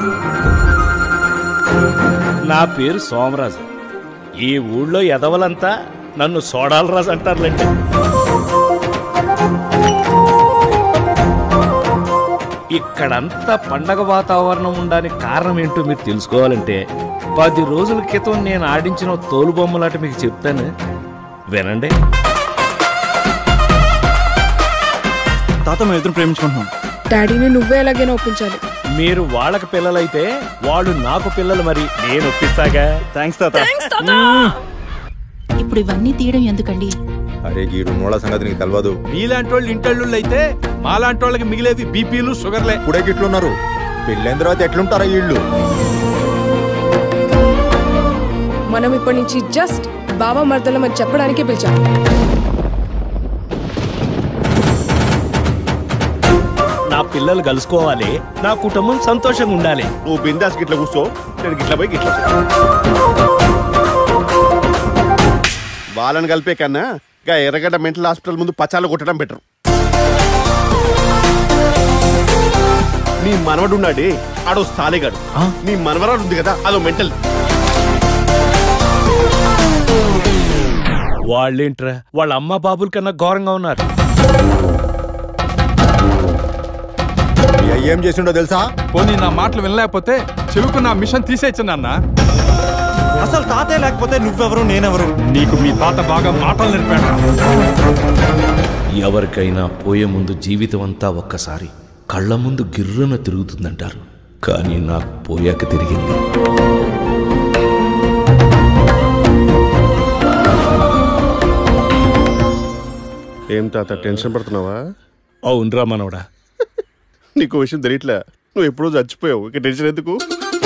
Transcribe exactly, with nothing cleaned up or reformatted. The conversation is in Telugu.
నా పేరు సోమరాజు. ఈ ఊళ్ళో ఎదవలంతా నన్ను సోడాలరాజు అంటారులేండి. ఇక్కడంతా పండగ వాతావరణం ఉండడానికి కారణం ఏంటో మీరు తెలుసుకోవాలంటే పది రోజుల క్రితం నేను ఆడించిన తోలుబొమ్మలాట మీకు చెప్తాను, వినండి. తాత మేము ఇద్దరు ప్రేమించుకుంటున్నాం. డాడీని నువ్వే ఎలాగైనా ఒప్పించాలి. మీరు వాళ్ళకి పిల్లలైతే వాళ్ళు నాకు పిల్లలు, మరి నేను ఒప్పిస్తాగా. థ్యాంక్స్ తాత. ఇప్పుడు ఇవన్నీ తీయడం ఎందుకండి? అరే గీడు నోళ్ళ సంగతి నీకు తెలియదు. మీలాంటి వాళ్ళు ఇంటళ్ళు అయితే మాలాంటి వాళ్ళకి మిగిలేవి బీపీలు షుగర్లే. ఇప్పుడే గిట్లున్నారు, పెళ్ళైన తర్వాత ఎట్లుంటారా వీళ్ళు? మనం ఇప్పటి నుంచి జస్ట్ బాబా మర్దలం అని చెప్పడానికే పిలిచాం. నా పిల్లలు కలుసుకోవాలి, నా కుటుంబం సంతోషంగా ఉండాలి. నువ్వు బిందాస్ గిట్ల కూర్చో, నేను గిట్ల పోయి గిట్ల. వాళ్ళని కలిపే కన్నా గా ఎర్రగడ్డ మెంటల్ హాస్పిటల్ ముందు పచాలు కొట్టడం బెటర్. నీ మనవడు ఉన్నాడే ఆడో సాలేగాడు, నీ మనవరాడు ఉంది కదా అదో మెంటల్. వాళ్ళేంట్రా వాళ్ళ అమ్మ బాబుల కన్నా ఘోరంగా ఉన్నారు. ఏం చేసిండో తెలుసా? పోనీ నా మాటలు వినలేకపోతే చెవుకు నా మిషన్ తీసేయచ్చు నాన్న. అసలు తాతే లేకపోతే నువ్వెవరు నేనెవరు? నీకు మీ తాత బాగా మాటలు నేర్పాడు. ఎవరికైనా పోయే ముందు జీవితం అంతా ఒక్కసారి కళ్ళ ముందు గిర్రున తిరుగుతుందంటారు, కానీ నాకు పోయాక తిరిగింది. ఏం తాత టెన్షన్ పడుతున్నావా? అవునరా మనవడా. నీకు విషయం తెలియట్లే, నువ్వు ఎప్పుడో చచ్చిపోయావు, ఇక టెన్షన్ ఎందుకు?